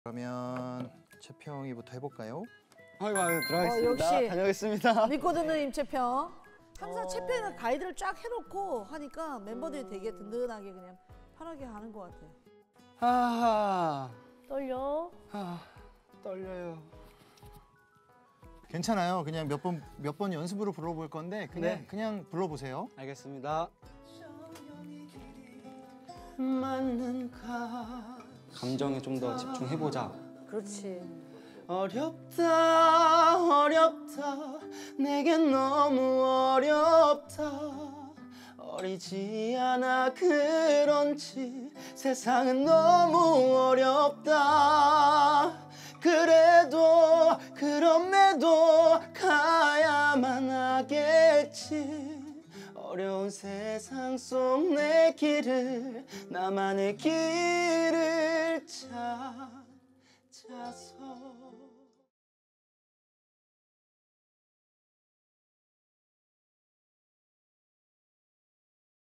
그러면 채평이부터 해볼까요? 아이고 들어가겠습니다. 역시 다녀오겠습니다. 믿고 듣는 임채평. 항상 채평은 가이드를 쫙 해놓고 하니까 멤버들이 되게 든든하게 그냥 편하게 하는 것 같아. 떨려? 떨려요. 괜찮아요. 그냥 몇 번 연습으로 불러볼 건데 그냥 불러보세요. 알겠습니다. 맞는가 감정에 좀 더 집중해보자. 그렇지. 어렵다 내겐 너무 어렵다. 어리지 않아 그런지 세상은 너무 어렵다. 그래도 그럼에도 가야만 하겠지. 어려운 세상 속 내 길을 나만의 길을 찾아.